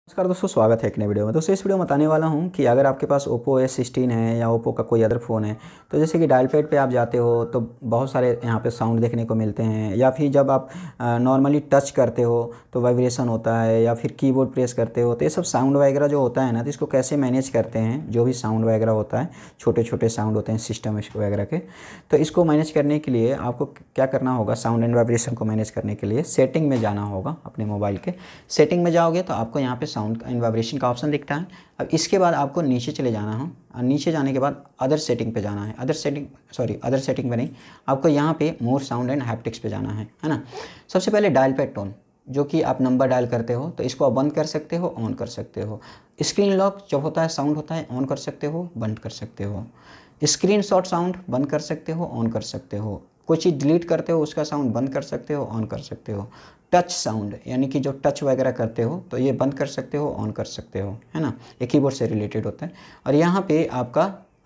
नमस्कार दोस्तों, स्वागत है एक नए वीडियो में। दोस्तों इस वीडियो में बताने वाला हूं कि अगर आपके पास Oppo A16 है या Oppo का कोई अदर फ़ोन है, तो जैसे कि डायल पैड पे आप जाते हो तो बहुत सारे यहाँ पे साउंड देखने को मिलते हैं, या फिर जब आप नॉर्मली टच करते हो तो वाइब्रेशन होता है, या फिर कीबोर्ड प्रेस करते हो तो ये सब साउंड वगैरह जो होता है ना, तो इसको कैसे मैनेज करते हैं। जो भी साउंड वगैरह होता है, छोटे छोटे साउंड होते हैं सिस्टम वगैरह के, तो इसको मैनेज करने के लिए आपको क्या करना होगा। साउंड एंड वाइब्रेशन को मैनेज करने के लिए सेटिंग में जाना होगा। अपने मोबाइल के सेटिंग में जाओगे तो आपको यहाँ पे साउंड एंड वाइब्रेशन का ऑप्शन दिखता है। अब इसके बाद आपको नीचे चले जाना है, और नीचे जाने के बाद अदर सेटिंग पे जाना है। अदर सेटिंग पे नहीं, आपको यहाँ पे मोर साउंड एंड हैप्टिक्स पे जाना है ना। सबसे पहले डायल पैड टोन, जो कि आप नंबर डायल करते हो तो इसको आप बंद कर सकते हो, ऑन कर सकते हो। स्क्रीन लॉक जब होता है, साउंड होता है, ऑन कर सकते हो, बंद कर सकते हो। स्क्रीन शॉट साउंड बंद कर सकते हो, ऑन कर सकते हो। कोई चीज़ डिलीट करते हो उसका साउंड बंद कर सकते हो, ऑन कर सकते हो। टच साउंड यानी कि जो टच वगैरह करते हो तो ये बंद कर सकते हो, ऑन कर सकते हो, है ना। ये कीबोर्ड से रिलेटेड होता है। और यहाँ पे आपका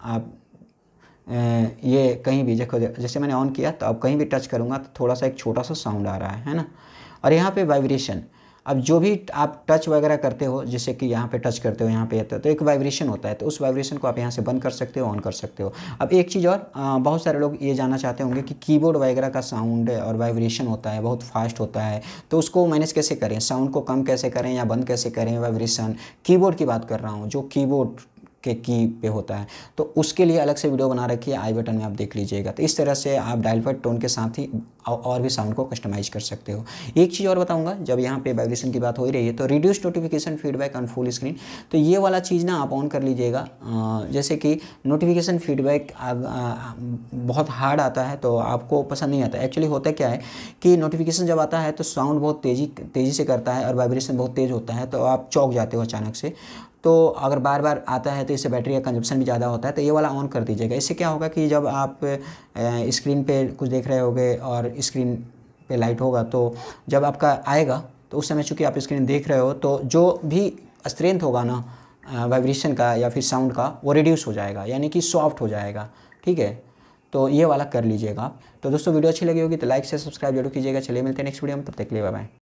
ये कहीं भी देखो, जैसे मैंने ऑन किया तो अब कहीं भी टच करूँगा तो थोड़ा सा एक छोटा सा साउंड आ रहा है ना। और यहाँ पे वाइब्रेशन, अब जो भी आप टच वगैरह करते हो, जैसे कि यहाँ पे टच करते हो, यहाँ पे तो एक वाइब्रेशन होता है, तो उस वाइब्रेशन को आप यहाँ से बंद कर सकते हो, ऑन कर सकते हो। अब एक चीज़ और, बहुत सारे लोग ये जानना चाहते होंगे कि कीबोर्ड वगैरह का साउंड और वाइब्रेशन होता है, बहुत फास्ट होता है, तो उसको मैनेज कैसे करें, साउंड को कम कैसे करें या बंद कैसे करें। वाइब्रेशन कीबोर्ड की बात कर रहा हूँ, जो कीबोर्ड के की पे होता है, तो उसके लिए अलग से वीडियो बना रखी है, आई बटन में आप देख लीजिएगा। तो इस तरह से आप डायल पैड टोन के साथ ही और भी साउंड को कस्टमाइज कर सकते हो। एक चीज़ और बताऊंगा, जब यहाँ पे वाइब्रेशन की बात हो ही रही है, तो reduce notification feedback on full screen, तो ये वाला चीज़ ना आप ऑन कर लीजिएगा। जैसे कि नोटिफिकेशन फीडबैक बहुत हार्ड आता है तो आपको पसंद नहीं आता। एक्चुअली होता क्या है कि नोटिफिकेशन जब आता है तो साउंड बहुत तेज़ी से करता है और वाइब्रेशन बहुत तेज़ होता है, तो आप चौंक जाते हो अचानक से। तो अगर बार बार आता है तो इससे बैटरी का कंजप्शन भी ज़्यादा होता है, तो ये वाला ऑन कर दीजिएगा। इससे क्या होगा कि जब आप स्क्रीन पे कुछ देख रहे होगे और स्क्रीन पे लाइट होगा, तो जब आपका आएगा तो उस समय चूँकि आप स्क्रीन देख रहे हो, तो जो भी स्ट्रेंथ होगा ना वाइब्रेशन का या फिर साउंड का, वो रिड्यूस हो जाएगा, यानी कि सॉफ्ट हो जाएगा। ठीक है, तो ये वाला कर लीजिएगा आप। तो दोस्तों वीडियो अच्छी लगी होगी तो लाइक से सब्सक्राइब जरूर कीजिएगा। चलिए मिलते हैं नेक्स्ट वीडियो में, तब तक के लिए बाय बाय।